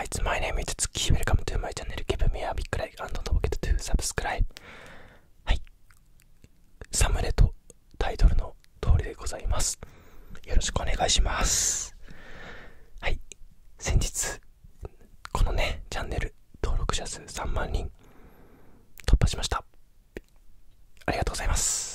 Alright, my name is Tsuki. Welcome to my channel. Give me a big like and don't forget to subscribe. はい。サムネとタイトルの通りでございます。よろしくお願いします。はい。先日、このね、チャンネル登録者数3万人突破しました。ありがとうございます。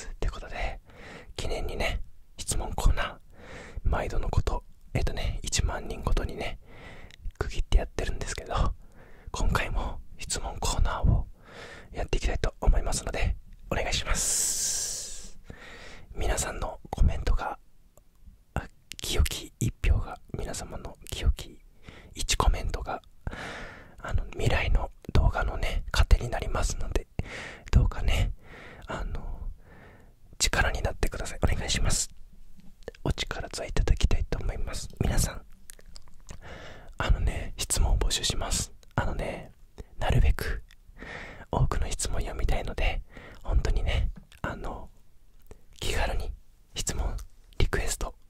ということで、記念にね、質問コーナー、毎度のこと、1万人ごとにね、区切ってやってるんですけど、今回も質問コーナーをやっていきたいと思いますので、お願いします。皆さんのコメントが、清き1票が、皆様の清き1コメントが、未来の動画のね、糧になりますので、どうかね、力になってください。お願いします。お力添えいただきたいと思います。皆さん、質問を募集します。なるべく多くの質問読みたいので、本当にね、気軽に質問リクエスト、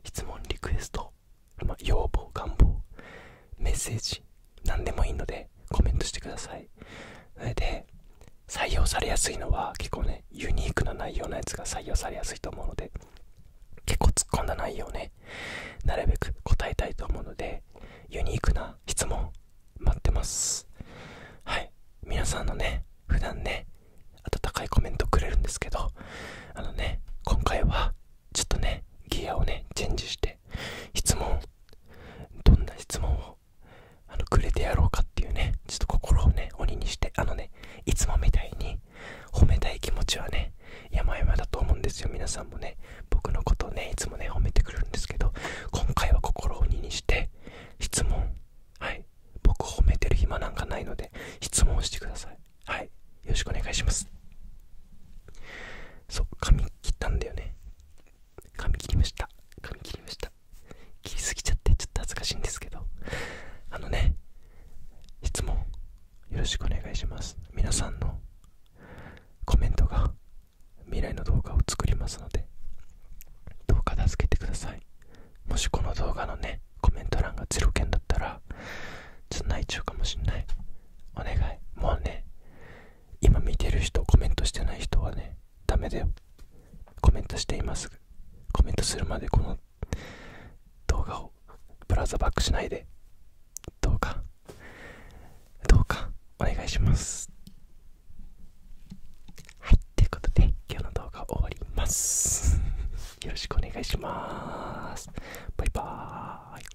要望、願望、メッセージ、何でもいいのでコメントしてください。それで、採用されやすいのは結構ね、ユニークな内容のやつが採用されやすいと思うので、結構突っ込んだ内容をね、なるべく答えたいと思うので、ユニークな質問待ってます。はい。皆さんのね、普段ね、温かいコメントくれるんですけど、今回はちょっとね、ギアをね、チェンジして、どんな質問をくれてやろうかっていうね、ちょっと心をね、鬼にして、いつもみたいに褒めたい気持ちはね、山々だと思うんですよ。皆さんもね、僕のことをね、いつもね、褒めてくれるんですけど、今回は心を鬼にして質問、はい、僕を褒めてる暇なんかないので質問をしてください。はい、よろしくお願いします。そう、髪切ったんだよね。髪切りました。切りすぎちゃってちょっと恥ずかしいんですけど、質問よろしくお願いします。皆さんのコメントが未来の動画を作りますので、どうか助けてください。もしこの動画のね、コメント欄が0件だったらちょっと泣いちゃうかもしんない。お願い。もうね、今見てる人、コメントしてない人はね、ダメだよ。コメントして今すぐ。コメントするまでこの動画をブラウザバックしないで、どうかお願いします。はい、ということで今日の動画終わります。よろしくお願いします。バイバーイ。